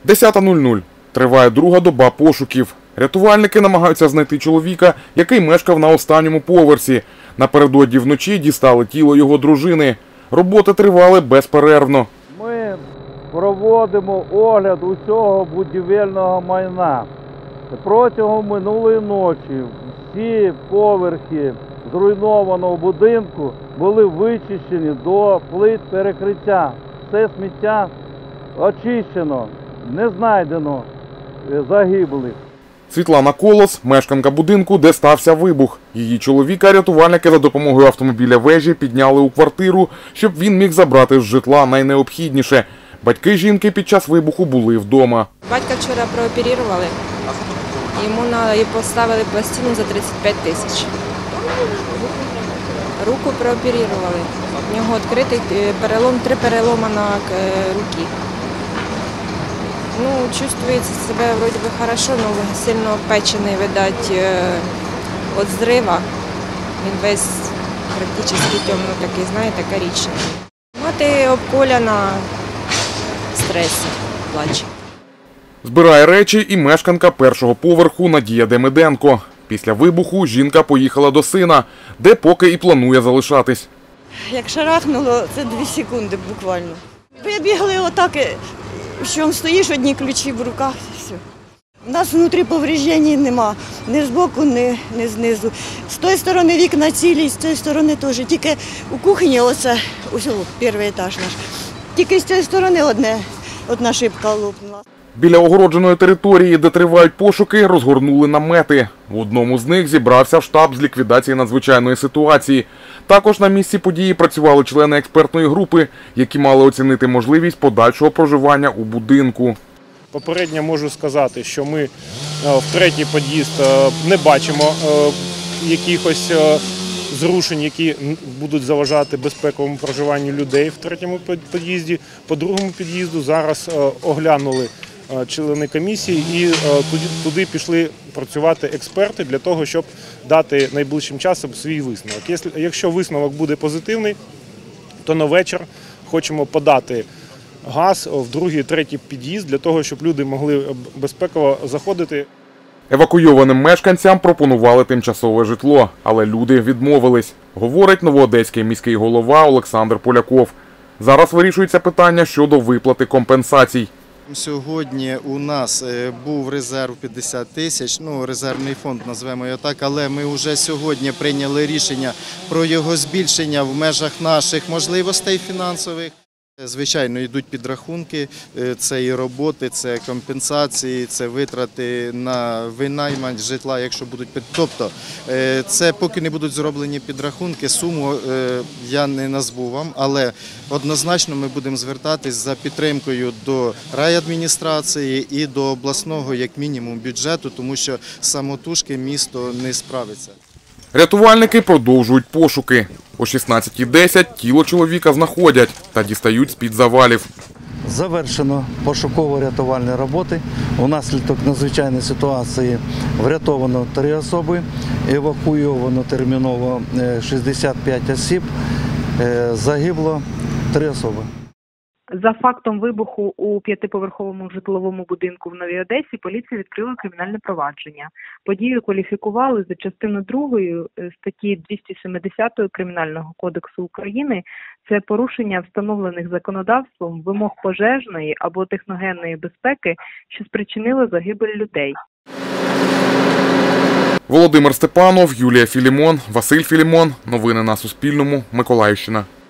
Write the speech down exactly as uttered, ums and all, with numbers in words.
десята нуль нуль. Триває друга доба пошуків. Рятувальники намагаються знайти чоловіка, який мешкав на останньому поверсі. Напередодні вночі дістали тіло його дружини. Роботи тривали безперервно. Ми проводимо огляд усього будівельного майна. Протягом минулої ночі всі поверхи зруйнованого будинку були вичищені до плит перекриття. Все сміття очищено, не знайдено загиблих. Світлана Колос – мешканка будинку, де стався вибух. Її чоловіка рятувальники за допомогою автомобіля вежі підняли у квартиру, щоб він міг забрати з житла найнеобхідніше. Батьки жінки під час вибуху були вдома. Батька вчора прооперували, йому поставили пластину за тридцять п'ять тисяч. Руку прооперували, в нього відкритий перелом, три перелома на руки. Ну, чувствується себе вроде бы хорошо, но сильно опечений, видать, від зрива. Він весь практично темно такий, знаєте, коричневий. Мати обколяна, в стресі, плаче. Збирає речі і мешканка першого поверху Надія Демиденко. Після вибуху жінка поїхала до сина, де поки і планує залишатись. Як шарахнуло, це дві секунди буквально. Вибігли отак, що стоїш, одні ключі в руках, і все. У нас внутрі повреждень нема, ні збоку, ні, ні знизу. З тої сторони вікна цілі, з цієї сторони теж. Тільки у кухні, оце, ось перший етаж наш, тільки з цієї сторони одне, одна шибка лопнула. Біля огородженої території, де тривають пошуки, розгорнули намети. В одному з них зібрався штаб з ліквідації надзвичайної ситуації. Також на місці події працювали члени експертної групи, які мали оцінити можливість подальшого проживання у будинку. Попередньо можу сказати, що ми в третій під'їзд не бачимо якихось зрушень, які будуть заважати безпековому проживанню людей в третьому під'їзді. По другому під'їзду зараз оглянули члени комісії і туди пішли працювати експерти для того, щоб дати найближчим часом свій висновок. Якщо висновок буде позитивний, то на вечір хочемо подати газ в другий, третій під'їзд для того, щоб люди могли безпеково заходити. Евакуйованим мешканцям пропонували тимчасове житло, але люди відмовились, говорить новоодеський міський голова Олександр Поляков. Зараз вирішується питання щодо виплати компенсацій. Сьогодні у нас був резерв п'ятдесят тисяч, ну резервний фонд, назвемо його так, але ми вже сьогодні прийняли рішення про його збільшення в межах наших можливостей фінансових. Звичайно, йдуть підрахунки, це і роботи, це компенсації, це витрати на винаймання житла, якщо будуть. Тобто, це поки не будуть зроблені підрахунки, суму я не назву вам, але однозначно ми будемо звертатись за підтримкою до райадміністрації і до обласного, як мінімум, бюджету, тому що самотужки місто не справиться. Рятувальники продовжують пошуки. О шістнадцятій десять тіло чоловіка знаходять та дістають з-під завалів. Завершено пошуково-рятувальні роботи. Унаслідок надзвичайної ситуації врятовано три особи, евакуйовано терміново шістдесят п'ять осіб, загибло три особи. За фактом вибуху у п'ятиповерховому житловому будинку в Новій Одесі поліція відкрила кримінальне провадження. Подію кваліфікували за частиною другою статті двісті сімдесят Кримінального кодексу України. Це порушення встановлених законодавством вимог пожежної або техногенної безпеки, що спричинило загибель людей. Володимир Степанов, Юлія Філімон, Василь Філімон. Новини на Суспільному. Миколаївщина.